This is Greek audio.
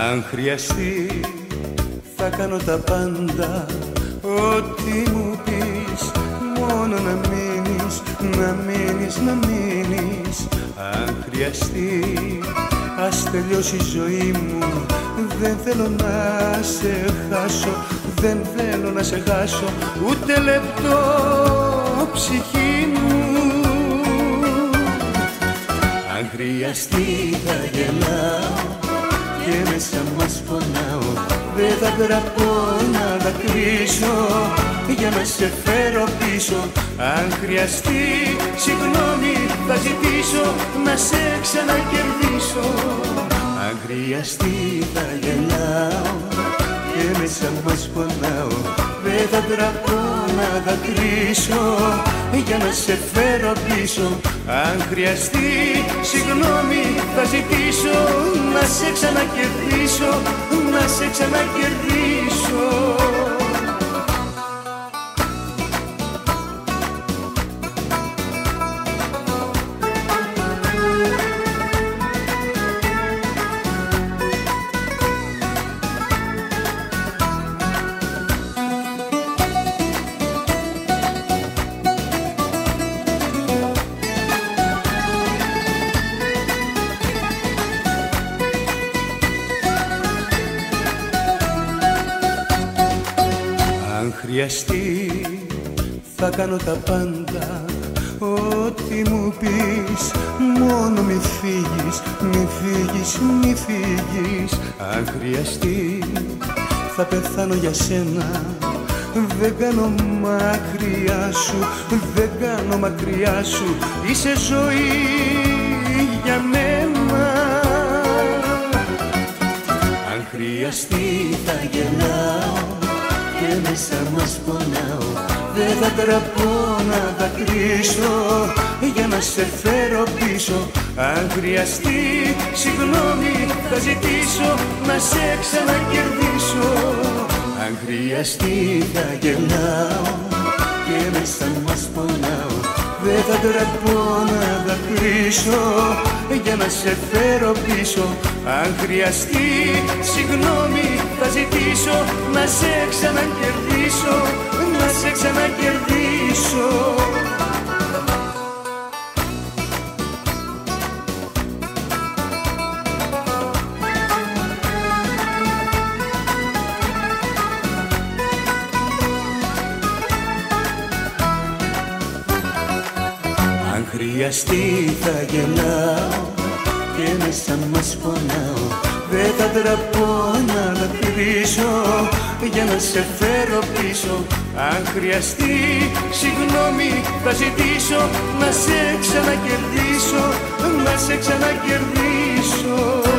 Αν χρειαστεί θα κάνω τα πάντα, ό,τι μου πεις, μόνο να μείνεις, να μείνεις, να μείνεις. Αν χρειαστεί ας τελειώσει η ζωή μου, δεν θέλω να σε χάσω, δεν θέλω να σε χάσω ούτε λεπτό, ψυχή μου. Αν χρειαστεί θα γελάω και μέσα μας πονάω, δεν θα τραπώ να δακρύσω για να σε φέρω πίσω. Αν χρειαστεί συγγνώμη θα ζητήσω να σε ξανακερδίσω. Αν χρειαστεί θα γελάω και μέσα μας πονάω, δεν θα τραπώ να δακρύσω για να σε φέρω πίσω. Αν χρειαστεί συγγνώμη θα ζητήσω να σε ξανακερδίσω, να σε ξανακερδίσω. Αν χρειαστεί θα κάνω τα πάντα, ό,τι μου πεις, μόνο μη φύγεις, μη φύγεις, μη φύγεις. Αν χρειαστεί θα πεθάνω για σένα, δεν κάνω μακριά σου, δεν κάνω μακριά σου, είσαι ζωή για μένα. Αν χρειαστεί θα γελάω και μέσα μας πονάω, δεν θα τραπώ να δακρύσω για να σε φέρω πίσω. Αν χρειαστεί συγγνώμη θα ζητήσω να σε ξανακερδίσω. Αν χρειαστεί θα γελάω και μέσα μας πονάω, δεν θα τραπώ να δακρύσω για να σε φέρω πίσω. Αν χρειαστεί συγγνώμη θα ζητήσω να σε ξανακερδίσω, να σε ξανακερδίσω. Αν χρειαστεί θα γελάω και μέσα μας πονάω, δεν θα τραπώ να δακρύσω για να σε φέρω πίσω. Αν χρειαστεί συγγνώμη θα ζητήσω να σε ξανακερδίσω, να σε ξανακερδίσω.